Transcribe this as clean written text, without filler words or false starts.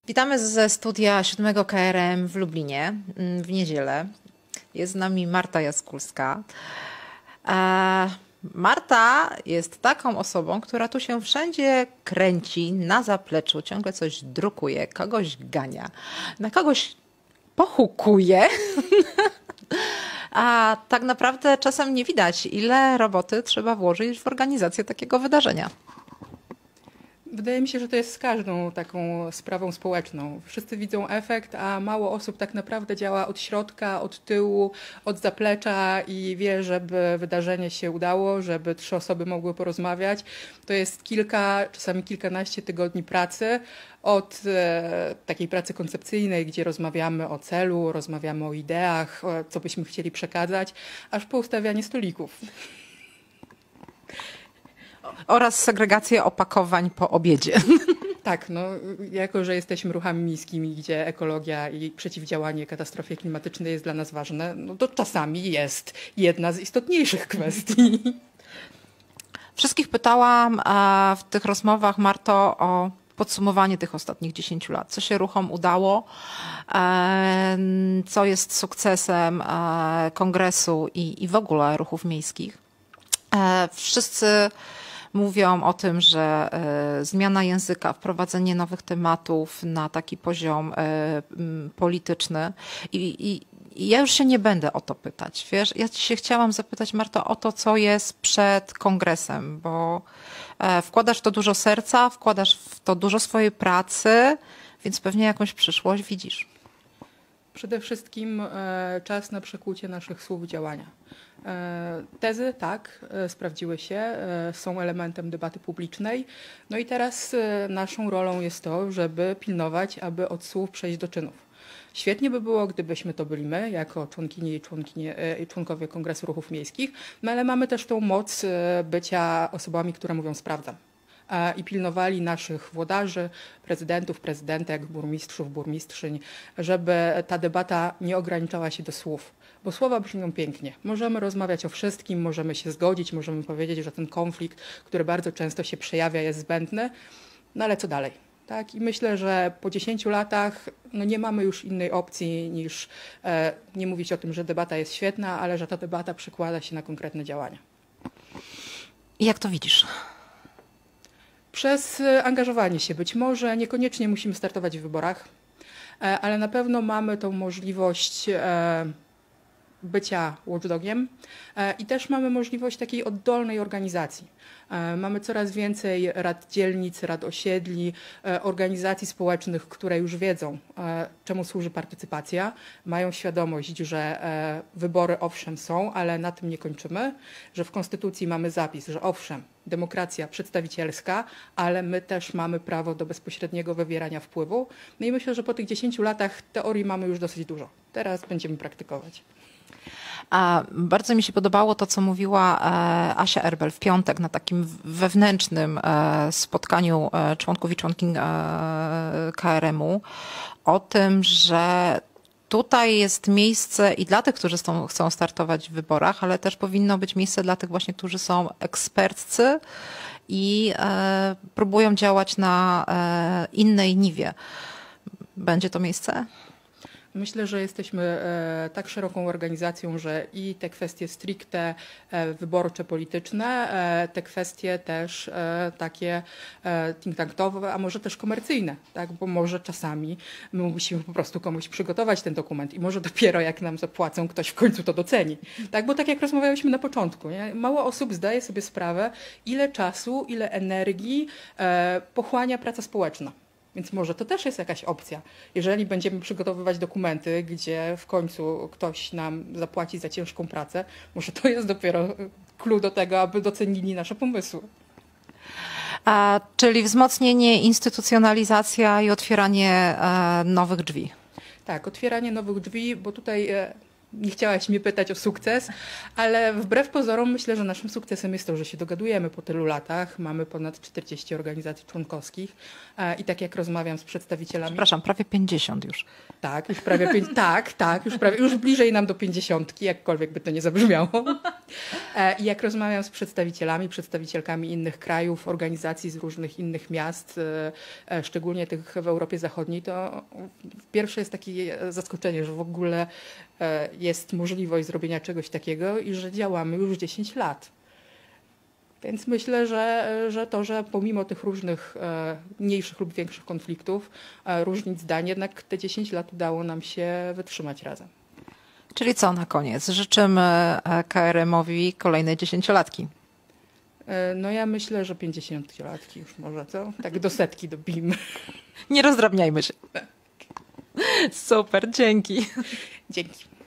Witamy ze studia 7 KRM w Lublinie w niedzielę. Jest z nami Marta Jaskulska. Marta jest taką osobą, która tu się wszędzie kręci na zapleczu, ciągle coś drukuje, kogoś gania, na kogoś pohukuje. A tak naprawdę czasem nie widać, ile roboty trzeba włożyć w organizację takiego wydarzenia. Wydaje mi się, że to jest z każdą taką sprawą społeczną. Wszyscy widzą efekt, a mało osób tak naprawdę działa od środka, od tyłu, od zaplecza i wie, żeby wydarzenie się udało, żeby 3 osoby mogły porozmawiać. To jest kilka, czasami kilkanaście tygodni pracy. Od takiej pracy koncepcyjnej, gdzie rozmawiamy o celu, rozmawiamy o ideach, co byśmy chcieli przekazać, aż po ustawianie stolików. Oraz segregację opakowań po obiedzie. Tak, no, jako że jesteśmy ruchami miejskimi, gdzie ekologia i przeciwdziałanie katastrofie klimatycznej jest dla nas ważne, no to czasami jest jedna z istotniejszych kwestii. Wszystkich pytałam w tych rozmowach, Marto, o podsumowanie tych ostatnich 10 lat. Co się ruchom udało, co jest sukcesem kongresu i w ogóle ruchów miejskich. Wszyscy mówią o tym, że zmiana języka, wprowadzenie nowych tematów na taki poziom polityczny i ja już się nie będę o to pytać, wiesz, ja się chciałam zapytać, Marto, o to, co jest przed kongresem, bo wkładasz w to dużo serca, wkładasz w to dużo swojej pracy, więc pewnie jakąś przyszłość widzisz. Przede wszystkim czas na przekucie naszych słów w działania. Tezy, tak, sprawdziły się, są elementem debaty publicznej. No i teraz naszą rolą jest to, żeby pilnować, aby od słów przejść do czynów. Świetnie by było, gdybyśmy to byli my, jako członkini i członkowie Kongresu Ruchów Miejskich, no ale mamy też tą moc bycia osobami, które mówią sprawdzam. I pilnowali naszych włodarzy, prezydentów, prezydentek, burmistrzów, burmistrzyń, żeby ta debata nie ograniczała się do słów. Bo słowa brzmią pięknie. Możemy rozmawiać o wszystkim, możemy się zgodzić, możemy powiedzieć, że ten konflikt, który bardzo często się przejawia, jest zbędny, no ale co dalej? Tak? I myślę, że po 10 latach no nie mamy już innej opcji niż nie mówić o tym, że debata jest świetna, ale że ta debata przekłada się na konkretne działania. I jak to widzisz? Przez angażowanie się. Być może niekoniecznie musimy startować w wyborach, ale na pewno mamy tą możliwość bycia watchdogiem i też mamy możliwość takiej oddolnej organizacji. Mamy coraz więcej rad dzielnic, rad osiedli, organizacji społecznych, które już wiedzą, czemu służy partycypacja, mają świadomość, że wybory owszem są, ale na tym nie kończymy, że w Konstytucji mamy zapis, że owszem, demokracja przedstawicielska, ale my też mamy prawo do bezpośredniego wywierania wpływu. No i myślę, że po tych 10 latach teorii mamy już dosyć dużo. Teraz będziemy praktykować. Bardzo mi się podobało to, co mówiła Asia Erbel w piątek na takim wewnętrznym spotkaniu członków i członkiń KRM-u o tym, że tutaj jest miejsce i dla tych, którzy chcą startować w wyborach, ale też powinno być miejsce dla tych właśnie, którzy są eksperccy i próbują działać na innej niwie. Będzie to miejsce? Myślę, że jesteśmy tak szeroką organizacją, że i te kwestie stricte wyborcze, polityczne, te kwestie też takie think tankowe, a może też komercyjne, tak? Bo może czasami my musimy po prostu komuś przygotować ten dokument i może dopiero jak nam zapłacą, ktoś w końcu to doceni. Tak? Bo tak jak rozmawialiśmy na początku, nie? Mało osób zdaje sobie sprawę, ile czasu, ile energii pochłania praca społeczna. Więc może to też jest jakaś opcja. Jeżeli będziemy przygotowywać dokumenty, gdzie w końcu ktoś nam zapłaci za ciężką pracę, może to jest dopiero clue do tego, aby docenili nasze pomysły. Czyli wzmocnienie, instytucjonalizacja i otwieranie nowych drzwi. Tak, otwieranie nowych drzwi, bo tutaj nie chciałaś mnie pytać o sukces, ale wbrew pozorom myślę, że naszym sukcesem jest to, że się dogadujemy po tylu latach. Mamy ponad 40 organizacji członkowskich i tak jak rozmawiam z przedstawicielami... Przepraszam, prawie 50 już. Tak, już prawie już bliżej nam do 50, jakkolwiek by to nie zabrzmiało. I jak rozmawiam z przedstawicielkami innych krajów, organizacji z różnych innych miast, szczególnie tych w Europie Zachodniej, to pierwsze jest takie zaskoczenie, że w ogóle jest możliwość zrobienia czegoś takiego i że działamy już 10 lat. Więc myślę, że pomimo tych różnych mniejszych lub większych konfliktów, różnic zdań, jednak te 10 lat udało nam się wytrzymać razem. Czyli co na koniec? Życzymy KRM-owi kolejnej 10-latki. No ja myślę, że 50-latki już może, co? Tak do 100 dobijmy. Nie rozdrabniajmy się. Super, dzięki. Dzięki.